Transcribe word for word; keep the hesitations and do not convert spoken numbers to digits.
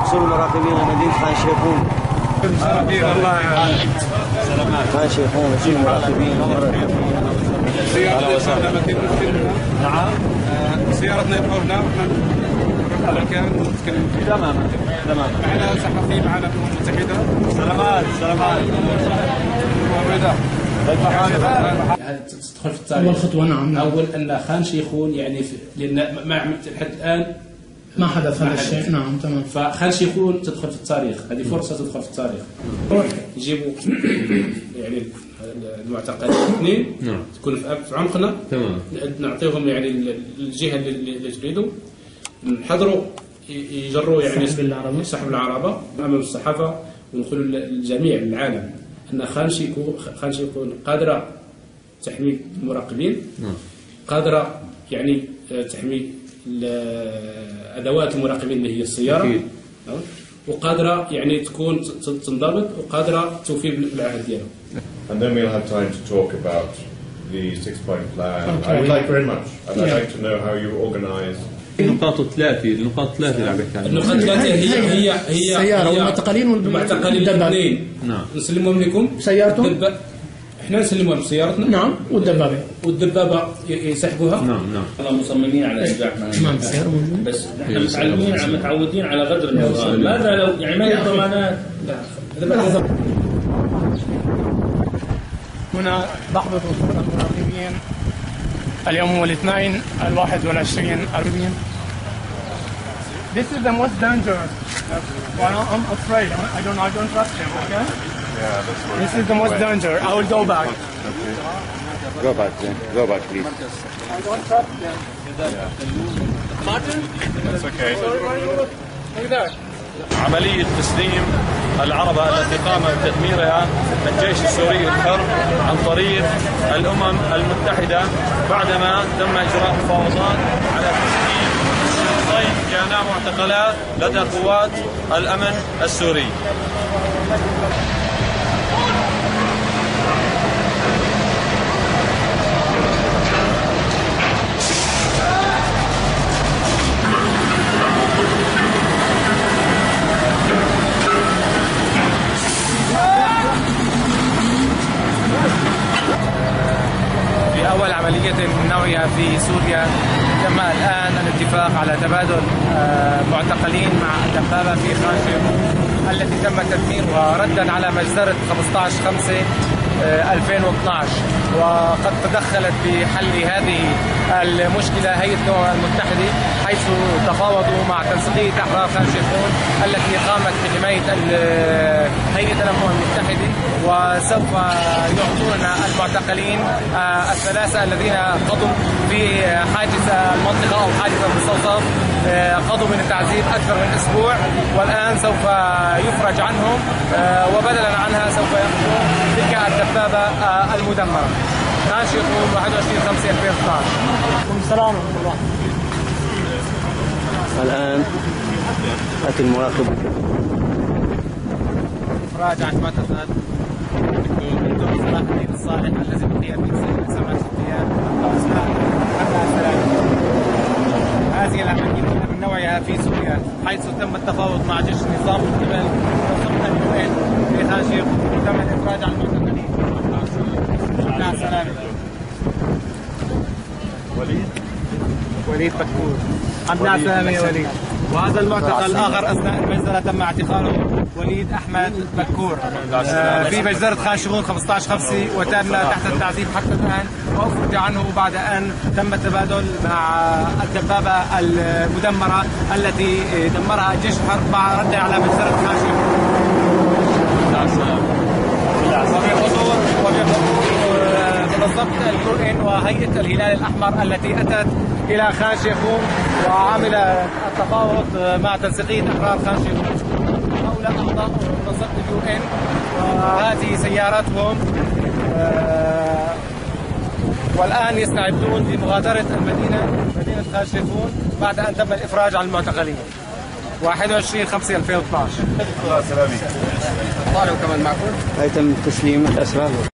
مقصور المراقبين لمدينة خان شيخون. الله خان شيخون وزير المراقبين. سيارتنا نعم سيارتنا يبقى هنا ونحن المكان ونتكلم فيه. تماما تماما. معنا صحفي معنا الأمم المتحدة. سلامات سلامات. تدخل في التاريخ. أول خطوة نعم. أول أن خان شيخون يعني لأن ما لحد الآن ما حدث هذا الشيء. نعم تمام. فخان شيخون تدخل في التاريخ، هذه فرصة تدخل في التاريخ. يجيبوا يعني المعتقلين اثنين نعم تكون في عمقنا. تمام. نعطيهم يعني الجهة اللي تريدوا، نحضروا يجروا يعني سحب العربة أمام الصحافة ونقولوا للجميع العالم أن خان شيخون خان شيخون قادرة تحمي المراقبين، قادرة يعني تحمي أدوات المراقبين اللي هي السيارة، وقادرة يعني تكون تنضبط وقادرة توفي بالعهد ديالها. And then we'll have time to talk about the six-point plan. Okay. I would like very much. I'd Yeah. like to know how you organize. النقاط الثلاثة النقاط الثلاثة اللي عم بحكي عنها. النقاط الثلاثة هي هي هي السيارة والمعتقلين والمعتقلين الاثنين. نعم. نسلمهم لكم. سيارتهم؟ احنا نسلمهم سيارتنا. نعم والدبابة. والدبابة يسحبوها. نعم نعم. احنا مصممين على إرجاعنا. تمام السيارة موجودة. بس احنا متعلمين متعودين على غدر النظام. ماذا لو يعني ما هي الضمانات؟ هنا لحظة وصول المراقبين اليوم هو الاثنين الواحد والعشرين أربعين. This is the most dangerous. Well, I'm afraid. I don't. I don't trust him. Okay. Yeah, that's what This is the most danger. I will go back. Go back then. Go back, please. I don't trust them. Martin. That's okay. Look there. عملية تسليم العربة التي قام بتدميرها الجيش السوري الحر عن طريق الأمم المتحدة بعدما تم إجراء مفاوضات على تسليم شخصين كانا معتقلات لدى قوات الأمن السوري. في أول عملية من نوعها في سوريا تم الآن الاتفاق على تبادل معتقلين مع دبابة في خان شيخون التي تم تدميرها ردا على مجزرة خمسة عشر خمسة ألفين واثنعش، وقد تدخلت بحل هذه المشكلة هيئة الأمم المتحدة حيث تفاوضوا مع تنسيقية أحرار خان شيخون التي قامت بحماية هيئة الأمم المتحدة، وسوف يعطوننا المعتقلين الثلاثة الذين قضوا في حاجز المنطقة أو حاجز المستوصف قضوا من التعذيب أكثر من أسبوع، والآن سوف يفرج عنهم وبدلا عنها سوف يأخذون تلك الدبابة المدمرة. خان شيخون واحد وعشرين خمسة ألفين واثنعش. السلام ورحمة الله. الآن أتي المراقب. إفراج عن معتقل الدكتور صلاح الدين الصالح الذي بقي في سجن سبعة أيام أثناء السلام. هذه العملية من نوعها في سوريا حيث تم التفاوض مع جيش النظام من قبل منظمة اليو إن في خان شيخون وتم الإفراج عن المعتقلين. مع السلامة. وليد وليد بكور. عبد السلامة يا وليد. وهذا المعتقل آخر أثناء المجزرة تم اعتقاله وليد أحمد بكور في مجزرة خان شيخون خمسة عشر خمسة وتم تحت التعذيب حتى الآن، وأفرج عنه بعد أن تم التبادل مع الدبابة المدمرة التي دمرها الجيش الحرب مع رده على مجزرة خان شيخون. وبحضور منظمة اليو إن وهيئة الهلال الأحمر التي أتت إلى خان شيخون وعمل التفاوض مع تنسيقية أحرار خان شيخون. هؤلاء أعضاء منظمة اليو إن وهذه سياراتهم، والآن يستعدون لمغادرة المدينة مدينة خان شيخون بعد أن تم الإفراج عن المعتقلين. واحد وعشرين خمسة ألفين واثنعش. سلامي. طالب كمان معكم. هي تم تسليم الأسرى.